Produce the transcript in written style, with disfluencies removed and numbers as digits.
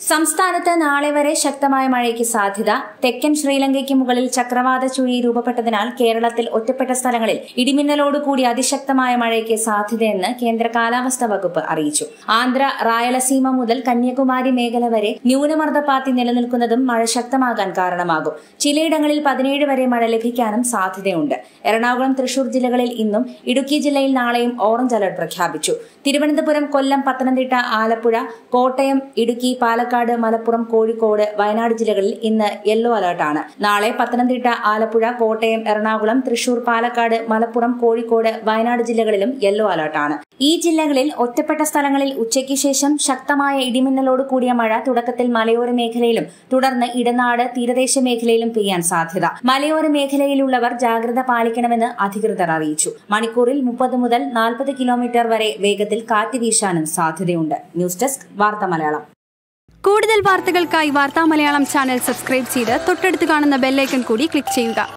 സംസ്ഥാനത്ത് നാളെ വരെ ശക്തമായ മഴയ്ക്ക് സാധ്യത. തെക്കൻ ശ്രീലങ്കയ്ക്ക് മുകളിൽ ചക്രവാത ചുഴി രൂപപ്പെട്ടതിനാൽ കേരളത്തിൽ ഒറ്റപ്പെട്ട സ്ഥലങ്ങളിൽ ഇടിമിന്നലോടുകൂടി അതിശക്തമായ മഴയ്ക്ക് സാധ്യതയെന്ന് കേന്ദ്ര കാലാവസ്ഥാ വകുപ്പ് അറിയിച്ചു. ആന്ധ്ര, റായലസീമ മുതൽ കന്യാകുമാരി മേഖല വരെ ന്യൂനമർദ്ദപാത്തി നിലനിൽക്കുന്നതും മഴ ശക്തമാകാൻ കാരണമാകും. ചിലയിടങ്ങളിൽ 17 വരെ മഴ ലഭിക്കാനും സാധ്യതയുണ്ട്. എറണാകുളം, തൃശൂർ ജില്ലകളിൽ ഇന്നും, ഇടുക്കി ജില്ലയിൽ നാളെയും ഓറഞ്ച് അലർട്ട് പ്രഖ്യാപിച്ചു. തിരുവനന്തപുരം, കൊല്ലം, പത്തനംതിട്ട, ആലപ്പുഴ, കോട്ടയം, ഇടുക്കി, പാലക്കാട്, മലപ്പുറം, കോഴിക്കോട്, വയനാട് ജില്ലകളിൽ ഇന്ന് യെല്ലോ അലർട്ടാണ്. നാളെ പത്തനംതിട്ട, ആലപ്പുഴ, കോട്ടയം, എറണാകുളം, തൃശൂർ, പാലക്കാട്, മലപ്പുറം, കോഴിക്കോട്, വയനാട് ജില്ലകളിലും യെല്ലോ അലർട്ടാണ്. ഈ ജില്ലകളിൽ ഒറ്റപ്പെട്ട സ്ഥലങ്ങളിൽ ഉച്ചയ്ക്ക് ശേഷം ശക്തമായ ഇടിമിന്നലോട് കൂടിയ മഴ തുടക്കത്തിൽ മലയോര മേഖലയിലും തുടർന്ന് ഇടനാട്, തീരദേശ മേഖലയിലും പെയ്യാൻ സാധ്യത. മലയോര മേഖലയിലുള്ളവർ ജാഗ്രത പാലിക്കണമെന്ന് അധികൃതർ അറിയിച്ചു. മണിക്കൂറിൽ 30 മുതൽ 40 കിലോമീറ്റർ വരെ വേഗത്തിൽ കാറ്റ് വീശാനും സാധ്യതയുണ്ട്. ന്യൂസ് ഡെസ്ക് വാർത്താ മലയാളം. കൂടുതൽ വാർത്തകൾക്കായി വാർത്താ മലയാളം ചാനൽ സബ്സ്ക്രൈബ് ചെയ്ത് തൊട്ടടുത്ത് കാണുന്ന ബെല്ലൈക്കൺ കൂടി ക്ലിക്ക് ചെയ്യുക.